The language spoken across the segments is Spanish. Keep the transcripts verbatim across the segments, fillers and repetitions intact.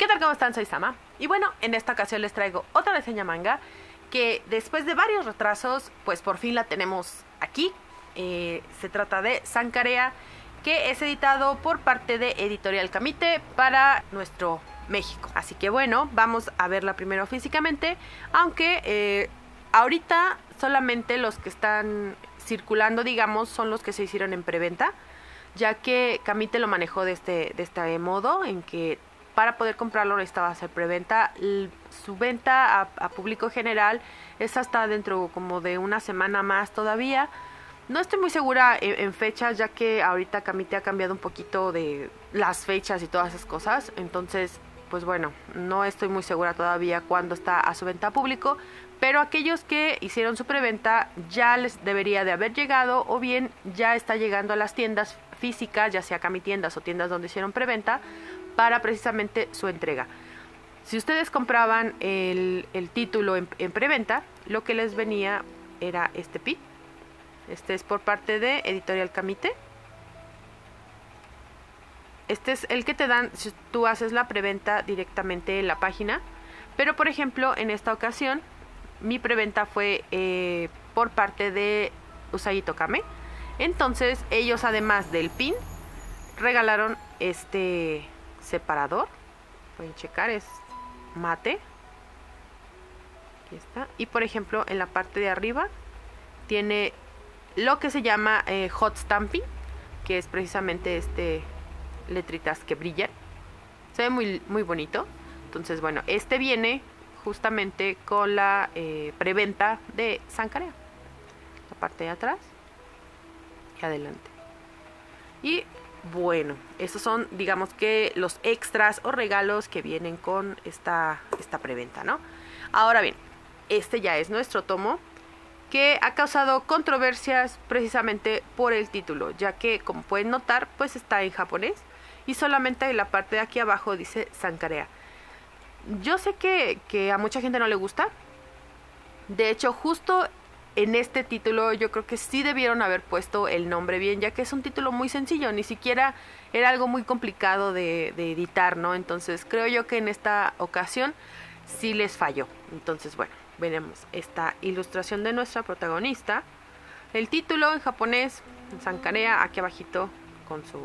¿Qué tal? ¿Cómo están? Soy Sama. Y bueno, en esta ocasión les traigo otra reseña manga que después de varios retrasos, pues por fin la tenemos aquí. Eh, se trata de Sankarea, que es editado por parte de Editorial Camite para nuestro México. Así que bueno, vamos a verla primero físicamente, aunque eh, ahorita solamente los que están circulando, digamos, son los que se hicieron en preventa, ya que Camite lo manejó de este, de este modo, en que para poder comprarlo necesitaba hacer preventa. Su venta a, a público general es hasta dentro como de una semana más todavía. No estoy muy segura en, en fechas, ya que ahorita Camite ha cambiado un poquito de las fechas y todas esas cosas. Entonces, pues bueno, no estoy muy segura todavía cuándo está a su venta a público. Pero aquellos que hicieron su preventa ya les debería de haber llegado, o bien ya está llegando a las tiendas físicas, ya sea Camitiendas o tiendas donde hicieron preventa, para precisamente su entrega. Si ustedes compraban el, el título en, en preventa, lo que les venía era este pin. Este es por parte de Editorial Camite. Este es el que te dan si tú haces la preventa directamente en la página. Pero por ejemplo, en esta ocasión, mi preventa fue eh, por parte de Usagi Tokame. Entonces, ellos además del pin, regalaron este separador. Pueden checar, es mate. Aquí está. Y por ejemplo, en la parte de arriba tiene lo que se llama eh, hot stamping, que es precisamente este letritas que brillan. Se ve muy, muy bonito. Entonces, bueno, este viene justamente con la eh, preventa de Sankarea. La parte de atrás y adelante. Y bueno, esos son, digamos que los extras o regalos que vienen con esta, esta preventa, ¿no? Ahora bien, este ya es nuestro tomo, que ha causado controversias precisamente por el título, ya que, como pueden notar, pues está en japonés y solamente en la parte de aquí abajo dice Sankarea. Yo sé que, que a mucha gente no le gusta. De hecho, justo en este título yo creo que sí debieron haber puesto el nombre bien, ya que es un título muy sencillo, ni siquiera era algo muy complicado de, de editar, ¿no? Entonces creo yo que en esta ocasión sí les falló. Entonces, bueno, veremos esta ilustración de nuestra protagonista. El título en japonés, Sankarea, aquí abajito con su...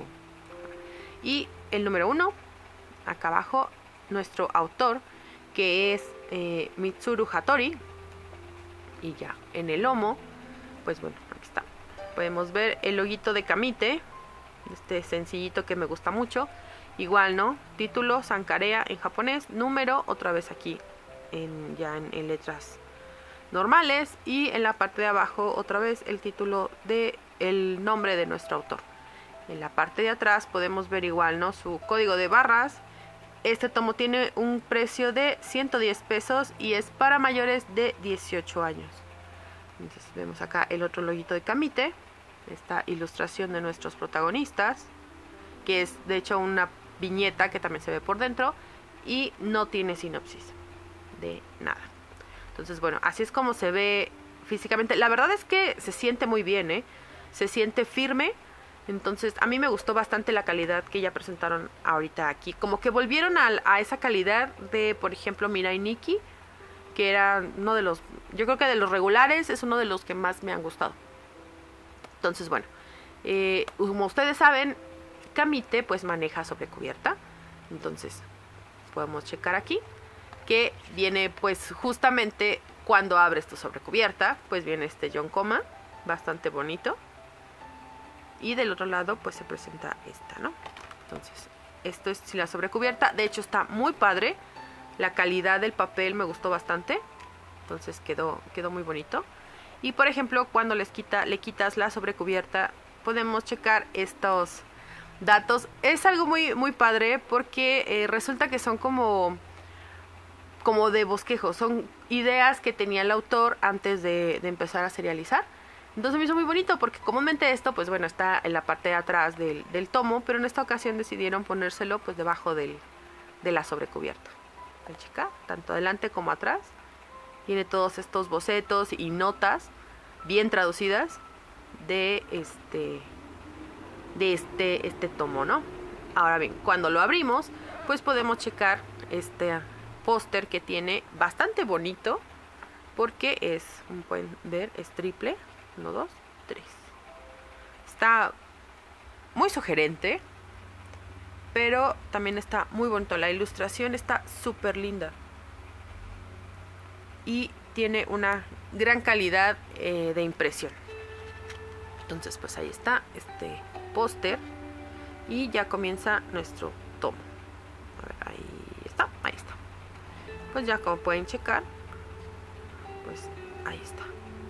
Y el número uno, acá abajo, nuestro autor, que es eh, Mitsuru Hattori. Y ya, en el lomo, pues bueno, aquí está. Podemos ver el loguito de Camite, este sencillito que me gusta mucho. Igual, ¿no? Título, Sankarea en japonés, número, otra vez aquí, en, ya en, en letras normales. Y en la parte de abajo, otra vez, el título de el nombre de nuestro autor. En la parte de atrás podemos ver igual, ¿no? Su código de barras. Este tomo tiene un precio de ciento diez pesos y es para mayores de dieciocho años. Entonces vemos acá el otro loguito de Camite, esta ilustración de nuestros protagonistas, que es de hecho una viñeta que también se ve por dentro y no tiene sinopsis de nada. Entonces, bueno, así es como se ve físicamente. La verdad es que se siente muy bien, ¿eh? Se siente firme. Entonces, a mí me gustó bastante la calidad que ya presentaron ahorita aquí. Como que volvieron a, a esa calidad de, por ejemplo, Mirai Nikki, que era uno de los... Yo creo que de los regulares es uno de los que más me han gustado. Entonces, bueno, eh, como ustedes saben, Camite pues maneja sobrecubierta. Entonces, podemos checar aquí que viene pues justamente cuando abres tu sobrecubierta, pues viene este yonkoma, bastante bonito. Y del otro lado pues se presenta esta, ¿no? Entonces, esto es la sobrecubierta. De hecho está muy padre. La calidad del papel me gustó bastante. Entonces quedó, quedó muy bonito. Y por ejemplo, cuando les quita, le quitas la sobrecubierta, podemos checar estos datos. Es algo muy, muy padre porque eh, resulta que son como, como de bosquejo. Son ideas que tenía el autor antes de, de empezar a serializar. Entonces me hizo muy bonito porque comúnmente esto, pues bueno, está en la parte de atrás del, del tomo, pero en esta ocasión decidieron ponérselo pues debajo del, de la sobrecubierta. ¿Ven, chica? Tanto adelante como atrás. Tiene todos estos bocetos y notas bien traducidas de este, de este, este tomo, ¿no? Ahora bien, cuando lo abrimos, pues podemos checar este póster que tiene bastante bonito, porque es, como pueden ver, es triple. Uno, dos, tres. Está muy sugerente, pero también está muy bonito. La ilustración está súper linda y tiene una gran calidad eh, de impresión. Entonces pues ahí está este póster y ya comienza nuestro tomo. A ver, ahí está, ahí está. Pues ya como pueden checar, pues ahí está.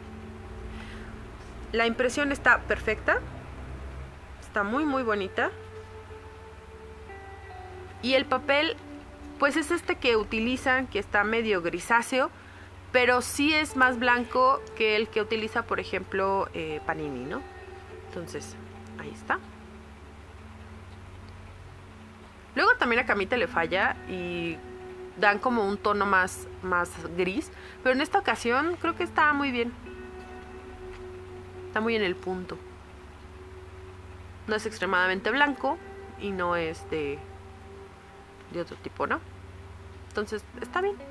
La impresión está perfecta, está muy muy bonita. Y el papel pues es este que utilizan, que está medio grisáceo, pero sí es más blanco que el que utiliza, por ejemplo, eh, Panini, ¿no? Entonces, ahí está. Luego también a Camite le falla y dan como un tono más, más gris, pero en esta ocasión creo que está muy bien. Está muy en el punto. No es extremadamente blanco y no es de, de otro tipo, ¿no? Entonces, está bien.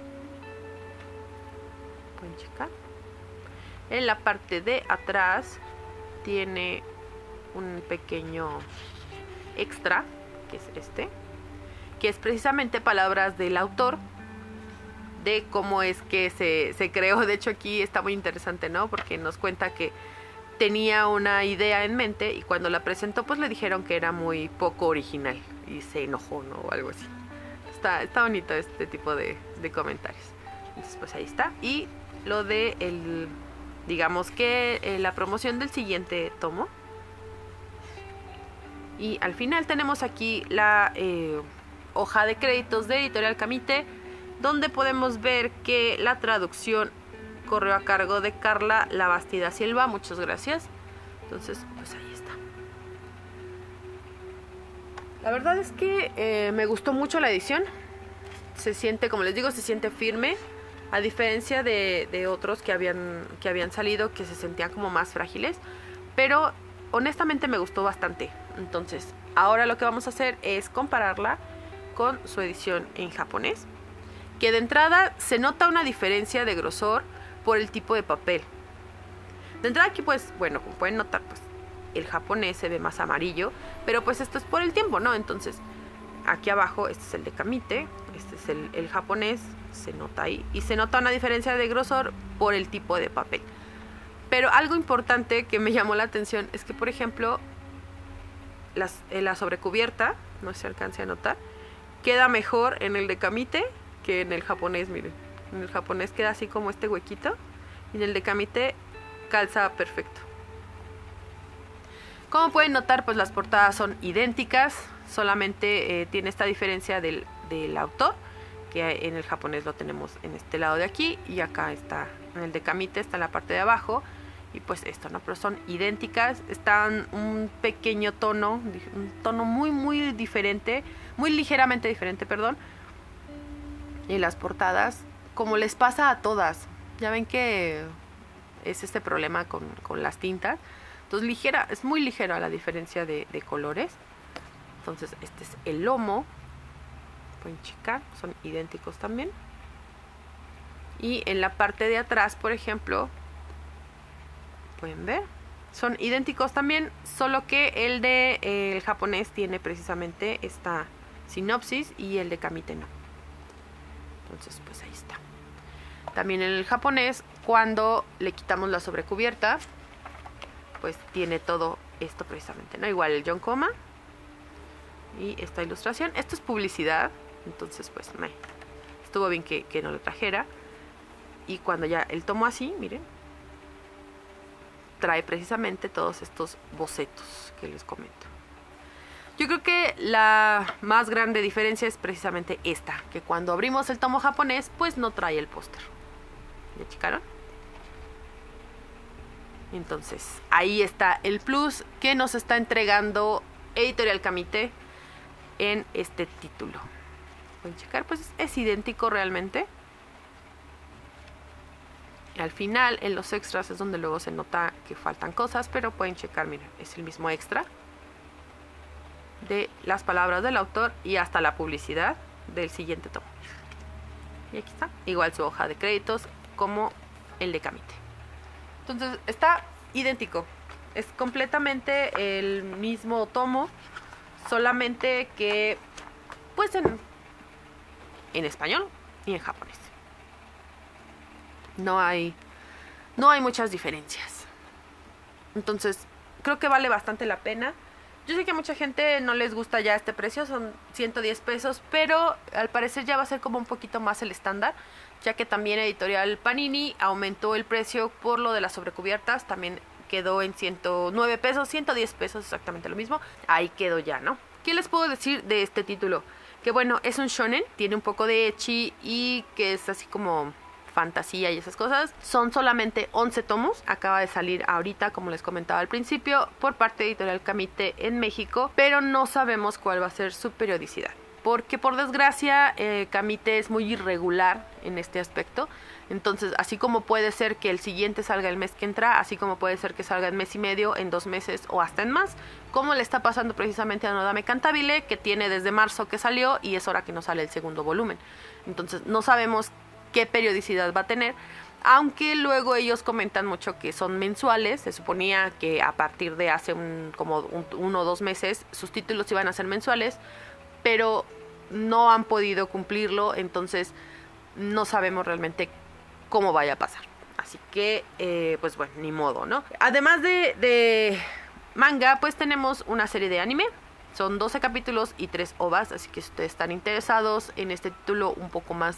Pueden checar. En la parte de atrás tiene un pequeño extra, que es este, que es precisamente palabras del autor, de cómo es que se, se creó. De hecho aquí está muy interesante, ¿no? Porque nos cuenta que tenía una idea en mente y cuando la presentó pues le dijeron que era muy poco original y se enojó, ¿no? O algo así. Está, está bonito este tipo de, de comentarios. Entonces pues ahí está. Y lo de el, digamos que eh, la promoción del siguiente tomo. Y al final tenemos aquí la eh, hoja de créditos de Editorial Camite, donde podemos ver que la traducción corrió a cargo de Carla Labastida Silva. Muchas gracias. Entonces pues ahí está. La verdad es que eh, me gustó mucho la edición. Se siente, como les digo, se siente firme, a diferencia de, de otros que habían, que habían salido, que se sentían como más frágiles. Pero honestamente me gustó bastante. Entonces ahora lo que vamos a hacer es compararla con su edición en japonés, que de entrada se nota una diferencia de grosor por el tipo de papel. De entrada aquí pues, bueno, como pueden notar, pues el japonés se ve más amarillo, pero pues esto es por el tiempo, ¿no? Entonces aquí abajo, este es el de Camite, este es el, el japonés, se nota ahí, y se nota una diferencia de grosor por el tipo de papel. Pero algo importante que me llamó la atención es que, por ejemplo, las, en la sobrecubierta, no se alcance a notar, queda mejor en el de Camite que en el japonés. Miren, en el japonés queda así como este huequito y en el de Camite calza perfecto. Como pueden notar, pues las portadas son idénticas, solamente eh, tiene esta diferencia del, del autor, que en el japonés lo tenemos en este lado de aquí y acá está en el de Camite, está en la parte de abajo. Y pues esto, ¿no? Pero son idénticas, están un pequeño tono, un tono muy muy diferente, muy ligeramente diferente, perdón. Y las portadas, como les pasa a todas, ya ven que es este problema con, con las tintas. Entonces ligera, es muy ligera la diferencia de, de colores. Entonces este es el lomo, pueden checar, son idénticos también. Y en la parte de atrás, por ejemplo, pueden ver, son idénticos también, solo que el de eh, el japonés tiene precisamente esta sinopsis y el de Camite no. Entonces pues ahí está. También en el japonés, cuando le quitamos la sobrecubierta, pues tiene todo esto precisamente, ¿no? Igual el yonkoma y esta ilustración. Esto es publicidad, entonces pues me estuvo bien que, que no lo trajera. Y cuando ya el tomo así, miren, trae precisamente todos estos bocetos que les comento. Yo creo que la más grande diferencia es precisamente esta, que cuando abrimos el tomo japonés, pues no trae el póster. ¿Ya checaron? Entonces, ahí está el plus que nos está entregando Editorial Camite en este título. Pueden checar, pues es idéntico realmente. Al final, en los extras es donde luego se nota que faltan cosas, pero pueden checar, miren, es el mismo extra de las palabras del autor y hasta la publicidad del siguiente tomo. Y aquí está, igual su hoja de créditos como el de Kamite. Entonces está idéntico, es completamente el mismo tomo, solamente que pues en, en español y en japonés. No hay, no hay muchas diferencias. Entonces creo que vale bastante la pena. Yo sé que a mucha gente no les gusta ya este precio, son ciento diez pesos, pero al parecer ya va a ser como un poquito más el estándar, ya que también Editorial Panini aumentó el precio por lo de las sobrecubiertas, también quedó en ciento nueve pesos, ciento diez pesos, exactamente lo mismo, ahí quedó ya, ¿no? ¿Qué les puedo decir de este título? Que bueno, es un shonen, tiene un poco de ecchi y que es así como fantasía y esas cosas. Son solamente once tomos, acaba de salir ahorita, como les comentaba al principio, por parte de Editorial Kamite en México, pero no sabemos cuál va a ser su periodicidad, porque por desgracia eh, Kamite es muy irregular en este aspecto. Entonces, así como puede ser que el siguiente salga el mes que entra, así como puede ser que salga en mes y medio, en dos meses o hasta en más, como le está pasando precisamente a Nodame Cantabile, que tiene desde marzo que salió y es hora que no sale el segundo volumen. Entonces no sabemos qué periodicidad va a tener, aunque luego ellos comentan mucho que son mensuales. Se suponía que a partir de hace un, como un, uno o dos meses sus títulos iban a ser mensuales, pero no han podido cumplirlo, entonces no sabemos realmente cómo vaya a pasar. Así que, eh, pues bueno, ni modo, ¿no? Además de, de manga, pues tenemos una serie de anime. Son doce capítulos y tres ovas, así que si ustedes están interesados en este título un poco más,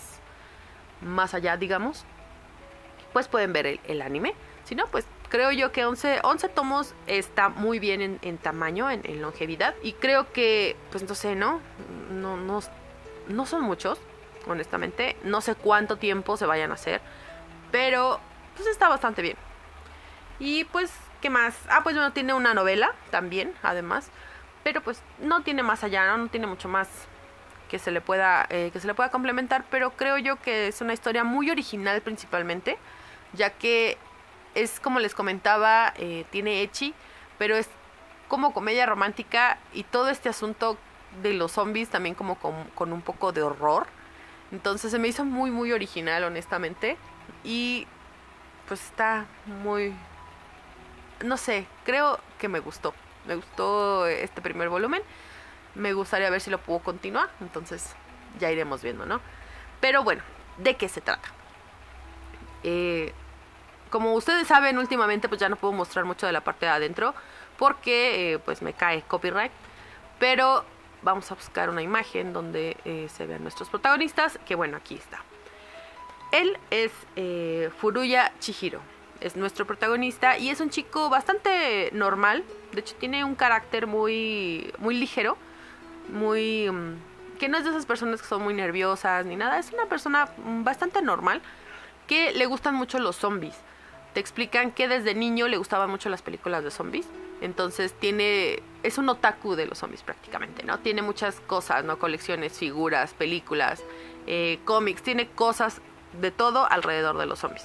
más allá, digamos, pues pueden ver el, el anime. Si no, pues creo yo que once, once tomos está muy bien en, en tamaño, en, en longevidad. Y creo que, pues no sé, ¿no? No, no, no son muchos, honestamente. No sé cuánto tiempo se vayan a hacer, pero pues está bastante bien. Y pues, ¿qué más? Ah, pues bueno, tiene una novela también, además. Pero pues no tiene más allá, ¿no? No tiene mucho más que se le pueda, eh, que se le pueda complementar. Pero creo yo que es una historia muy original principalmente, ya que es como les comentaba, eh, tiene ecchi, pero es como comedia romántica y todo este asunto de los zombies también como con, con un poco de horror. Entonces se me hizo muy muy original, honestamente, y pues está muy, no sé, creo que me gustó. Me gustó este primer volumen. Me gustaría ver si lo puedo continuar. Entonces ya iremos viendo, ¿no? Pero bueno, ¿de qué se trata? Eh, como ustedes saben, últimamente pues ya no puedo mostrar mucho de la parte de adentro, porque eh, pues me cae copyright. Pero vamos a buscar una imagen donde eh, se vean nuestros protagonistas. Que bueno, aquí está. Él es eh, Furuya Chihiro. Es nuestro protagonista y es un chico bastante normal. De hecho tiene un carácter muy, muy ligero, muy um, que no es de esas personas que son muy nerviosas ni nada. Es una persona bastante normal que le gustan mucho los zombies. Te explican que desde niño le gustaban mucho las películas de zombies. Entonces tiene, es un otaku de los zombies prácticamente, ¿no? Tiene muchas cosas, ¿no? Colecciones, figuras, películas, eh, cómics. Tiene cosas de todo alrededor de los zombies.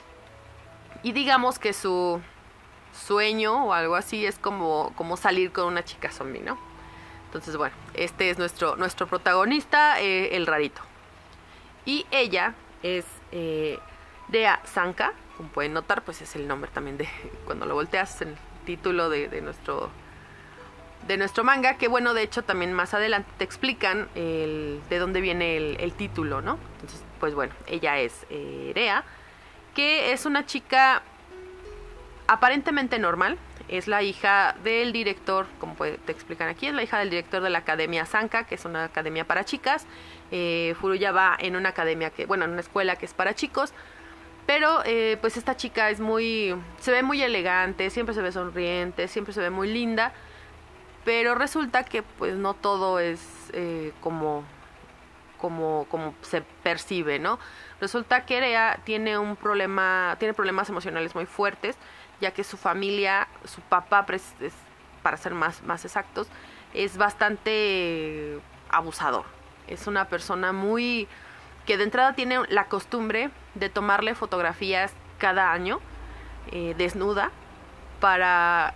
Y digamos que su sueño o algo así es como, como salir con una chica zombie, ¿no? Entonces, bueno, este es nuestro, nuestro protagonista, eh, el rarito. Y ella es eh, Rea Sanka, como pueden notar, pues es el nombre también de, cuando lo volteas, es el título de, de, nuestro, de nuestro manga, que bueno, de hecho también más adelante te explican el, de dónde viene el, el título, ¿no? Entonces, pues bueno, ella es eh, Rea, que es una chica aparentemente normal. Es la hija del director, como te explican aquí, es la hija del director de la Academia Sanka, que es una academia para chicas. eh, Furuya va en una academia que, bueno, en una escuela que es para chicos. Pero eh, pues esta chica es muy, se ve muy elegante, siempre se ve sonriente, siempre se ve muy linda. Pero resulta que pues no todo es eh, como, como, como se percibe, ¿no? Resulta que Rea tiene un problema, tiene problemas emocionales muy fuertes, ya que su familia, su papá, para ser más, más exactos, es bastante abusador. Es una persona muy, que de entrada tiene la costumbre de tomarle fotografías cada año, eh, desnuda, para,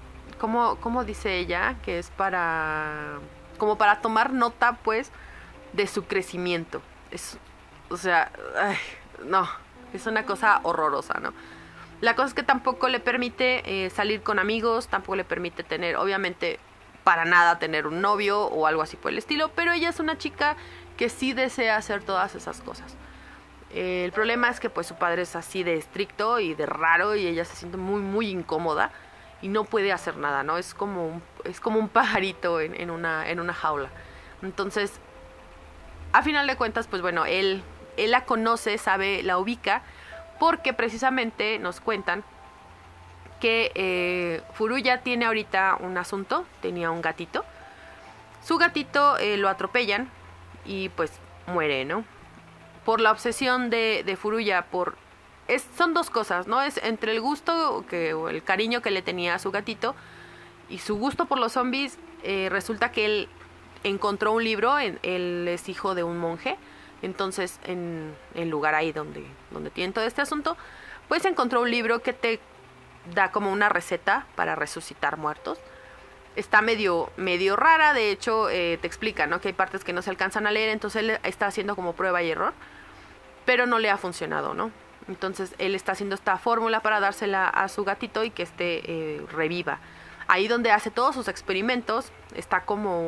¿cómo, cómo dice ella? Que es para, como para tomar nota, pues, de su crecimiento. Es, o sea, ay, no, es una cosa horrorosa, ¿no? La cosa es que tampoco le permite eh, salir con amigos, tampoco le permite tener, obviamente, para nada tener un novio o algo así por el estilo, pero ella es una chica que sí desea hacer todas esas cosas. Eh, el problema es que pues su padre es así de estricto y de raro y ella se siente muy muy incómoda y no puede hacer nada, ¿no? Es como un, es como un pajarito en, en, una, en una jaula. Entonces, a final de cuentas, pues bueno, él, él la conoce, sabe, la ubica, porque precisamente nos cuentan que eh, Furuya tiene ahorita un asunto, tenía un gatito. Su gatito eh, lo atropellan y pues muere, ¿no? Por la obsesión de, de Furuya, por... Es, son dos cosas, ¿no? Es entre el gusto que, o el cariño que le tenía a su gatito y su gusto por los zombies. Eh, resulta que él encontró un libro, en, él es hijo de un monje. Entonces, en el lugar ahí donde, donde tienen todo este asunto, pues encontró un libro que te da como una receta para resucitar muertos. Está medio, medio rara, de hecho, eh, te explica, ¿no? Que hay partes que no se alcanzan a leer, entonces él está haciendo como prueba y error, pero no le ha funcionado, ¿no? Entonces, él está haciendo esta fórmula para dársela a su gatito y que este eh, reviva. Ahí donde hace todos sus experimentos, está como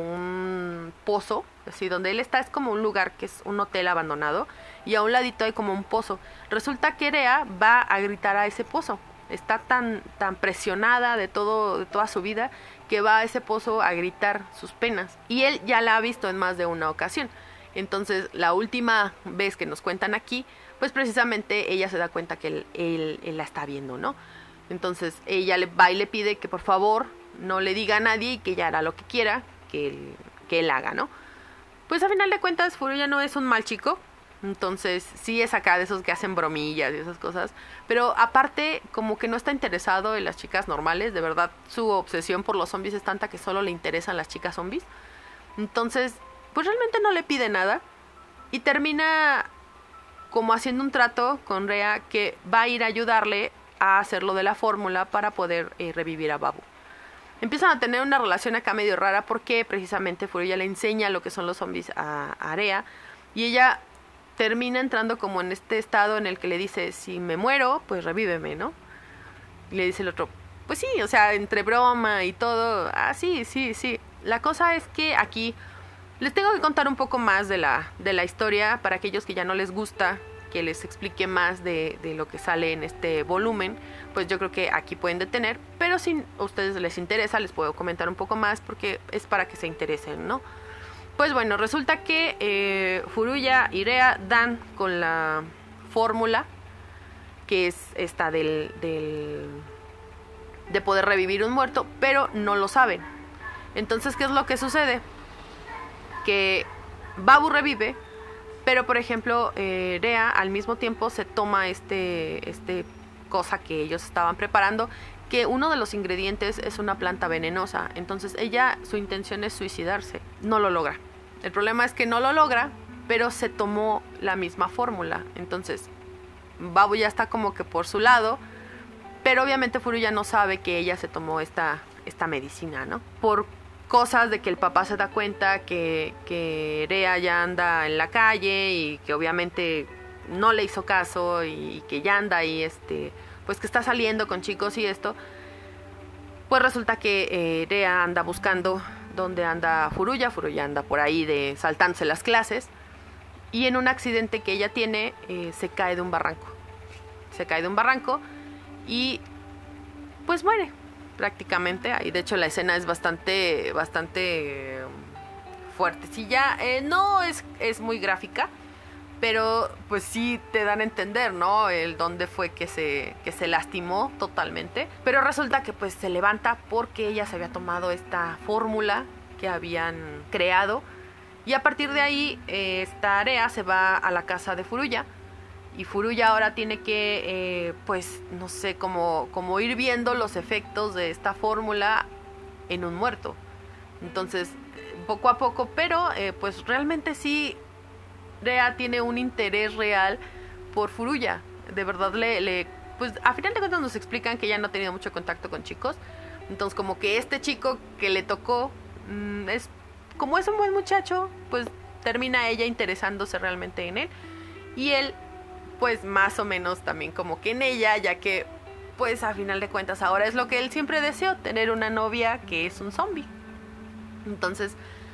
un pozo, así donde él está es como un lugar que es un hotel abandonado, y a un ladito hay como un pozo. Resulta que Rea va a gritar a ese pozo. Está tan, tan presionada de todo, de toda su vida, que va a ese pozo a gritar sus penas. Y él ya la ha visto en más de una ocasión. Entonces, la última vez que nos cuentan aquí, pues precisamente ella se da cuenta que él, él, él la está viendo, ¿no? Entonces ella le va y le pide que por favor no le diga a nadie y que ella hará lo que quiera que él, que él haga, ¿no? Pues a final de cuentas Furuya no es un mal chico, entonces sí es acá de esos que hacen bromillas y esas cosas, pero aparte como que no está interesado en las chicas normales, de verdad su obsesión por los zombies es tanta que solo le interesan las chicas zombies. Entonces pues realmente no le pide nada y termina como haciendo un trato con Rea que va a ir a ayudarle a hacer lo de la fórmula para poder eh, revivir a Babu. Empiezan a tener una relación acá medio rara porque precisamente Furuya le enseña lo que son los zombies a, a Rea y ella termina entrando como en este estado en el que le dice, si me muero, pues revíveme, ¿no? Y le dice el otro, pues sí, o sea, entre broma y todo, ah, sí, sí, sí. La cosa es que aquí les tengo que contar un poco más de la, de la historia para aquellos que ya no les gusta que les explique más de, de lo que sale en este volumen, pues yo creo que aquí pueden detener, pero si a ustedes les interesa les puedo comentar un poco más porque es para que se interesen, ¿no? Pues bueno, resulta que eh, Furuya y Rea dan con la fórmula que es esta del, del de poder revivir un muerto, pero no lo saben. Entonces, ¿qué es lo que sucede? Que Babu revive, pero por ejemplo eh, Rea al mismo tiempo se toma este, este cosa que ellos estaban preparando, que uno de los ingredientes es una planta venenosa. Entonces ella, su intención es suicidarse, no lo logra. El problema es que no lo logra, pero se tomó la misma fórmula. Entonces Babu ya está como que por su lado, pero obviamente Furuya no sabe que ella se tomó esta, esta medicina, ¿no? Por cosas de que el papá se da cuenta que, que Rea ya anda en la calle y que obviamente no le hizo caso y que ya anda ahí, este, pues que está saliendo con chicos y esto, pues resulta que eh, Rea anda buscando dónde anda Furuya, Furuya anda por ahí de saltándose las clases y en un accidente que ella tiene eh, se cae de un barranco, se cae de un barranco y pues muere prácticamente. Ahí de hecho la escena es bastante bastante eh, fuertecilla, eh, no es, es muy gráfica, pero pues sí te dan a entender, ¿no? El dónde fue que se, que se lastimó totalmente, pero resulta que pues se levanta porque ella se había tomado esta fórmula que habían creado y a partir de ahí eh, esta Rea se va a la casa de Furuya. Y Furuya ahora tiene que, eh, pues, no sé, como, como ir viendo los efectos de esta fórmula en un muerto. Entonces, poco a poco, pero eh, pues realmente sí, Rea tiene un interés real por Furuya. De verdad, le, le pues a final de cuentas nos explican que ella no ha tenido mucho contacto con chicos. Entonces, como que este chico que le tocó, mmm, es como es un buen muchacho, pues termina ella interesándose realmente en él. Y él, pues más o menos también como que en ella, ya que, pues a final de cuentas ahora es lo que él siempre deseó, tener una novia que es un zombie. Entonces,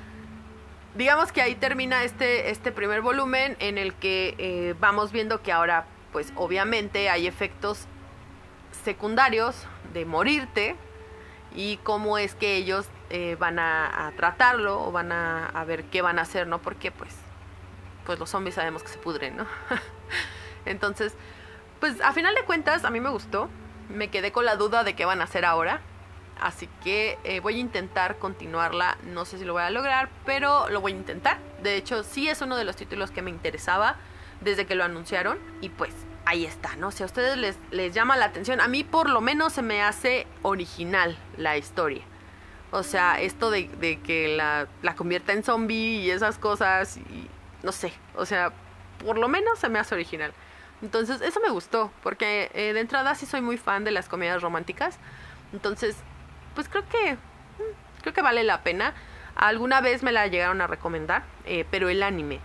digamos que ahí termina este, este primer volumen en el que eh, vamos viendo que ahora, pues obviamente hay efectos secundarios de morirte y cómo es que ellos eh, van a, a tratarlo o van a, a ver qué van a hacer, ¿no? Porque pues, pues los zombies sabemos que se pudren, ¿no? Entonces, pues a final de cuentas a mí me gustó, me quedé con la duda de qué van a hacer ahora. Así que eh, voy a intentar continuarla. No sé si lo voy a lograr, pero lo voy a intentar. De hecho, sí es uno de los títulos que me interesaba desde que lo anunciaron. Y pues ahí está, ¿no? Si a ustedes les, les llama la atención, a mí por lo menos se me hace original la historia. O sea, esto de, de que la, la convierta en zombie y esas cosas, y no sé, o sea, por lo menos se me hace original. Entonces eso me gustó, porque eh, de entrada sí soy muy fan de las comedias románticas. Entonces, pues creo que creo que vale la pena. Alguna vez me la llegaron a recomendar, eh, pero el anime.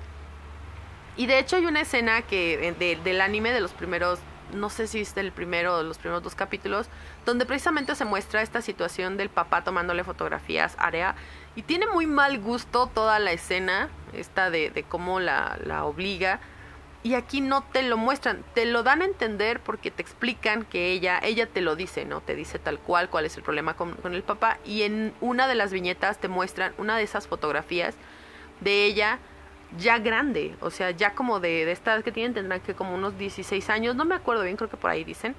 Y de hecho hay una escena que de, del anime de los primeros, no sé si es del primero o los primeros dos capítulos, donde precisamente se muestra esta situación del papá tomándole fotografías a Area. Y tiene muy mal gusto toda la escena, esta de, de cómo la, la obliga. Y aquí no te lo muestran, te lo dan a entender porque te explican que ella, ella te lo dice, ¿no? Te dice tal cual cuál es el problema con, con el papá. Y en una de las viñetas te muestran una de esas fotografías de ella ya grande. O sea, ya como de, de estas que tienen, tendrán que como unos dieciséis años, no me acuerdo bien, creo que por ahí dicen.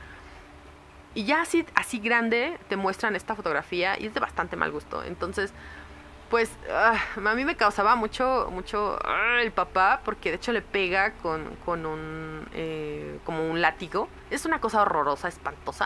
Y ya así, así grande te muestran esta fotografía y es de bastante mal gusto. Entonces, pues uh, a mí me causaba mucho, mucho uh, el papá, porque de hecho le pega con, con un, eh, como un látigo. Es una cosa horrorosa, espantosa,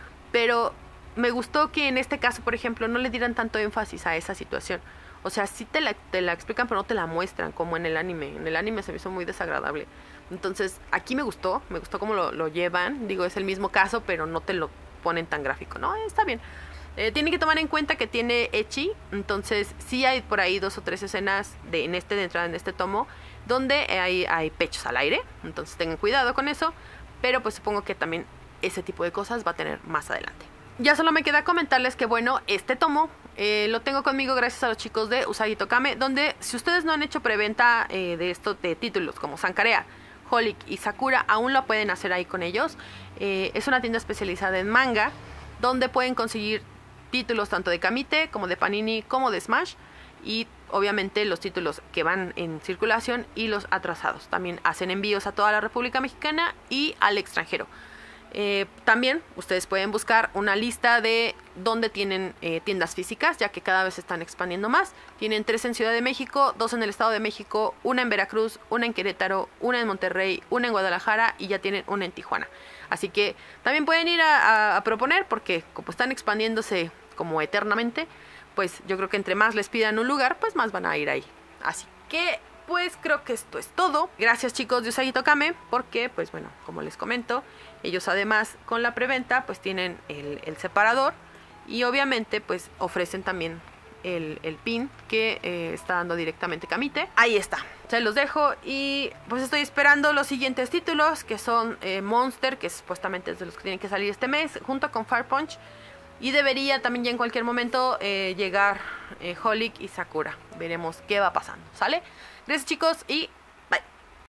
pero me gustó que en este caso, por ejemplo, no le dieran tanto énfasis a esa situación. O sea, sí te la, te la explican, pero no te la muestran, como en el anime. En el anime se me hizo muy desagradable. Entonces, aquí me gustó, me gustó cómo lo, lo llevan. Digo, es el mismo caso, pero no te lo ponen tan gráfico, ¿no? Está bien. Eh, tienen que tomar en cuenta que tiene ecchi, entonces sí hay por ahí dos o tres escenas de, en este de entrada en este tomo donde hay, hay pechos al aire, entonces tengan cuidado con eso, pero pues supongo que también ese tipo de cosas va a tener más adelante. Ya solo me queda comentarles que bueno, este tomo eh, lo tengo conmigo gracias a los chicos de Usagi Tokame, donde si ustedes no han hecho preventa eh, de estos de títulos como Sankarea, Holic y Sakura, aún lo pueden hacer ahí con ellos. Eh, es una tienda especializada en manga donde pueden conseguir títulos tanto de Kamite como de Panini como de Smash, y obviamente los títulos que van en circulación y los atrasados. También hacen envíos a toda la República Mexicana y al extranjero. Eh, también ustedes pueden buscar una lista de dónde tienen eh, tiendas físicas, ya que cada vez se están expandiendo más. Tienen tres en Ciudad de México, dos en el Estado de México, una en Veracruz, una en Querétaro, una en Monterrey, una en Guadalajara y ya tienen una en Tijuana. Así que también pueden ir a, a, a proponer, porque como están expandiéndose como eternamente, pues yo creo que entre más les pidan un lugar, pues más van a ir ahí. Así que pues creo que esto es todo. Gracias chicos de Usagi Tokame, porque pues bueno, como les comento, ellos además con la preventa pues tienen el, el separador y obviamente pues ofrecen también el, el pin que eh, está dando directamente Kamite. Ahí está, se los dejo y pues estoy esperando los siguientes títulos, que son eh, Monster, que supuestamente es de los que tienen que salir este mes, junto con Fire Punch. Y debería también ya en cualquier momento eh, llegar eh, Holic y Sakura. Veremos qué va pasando, ¿sale? Gracias chicos y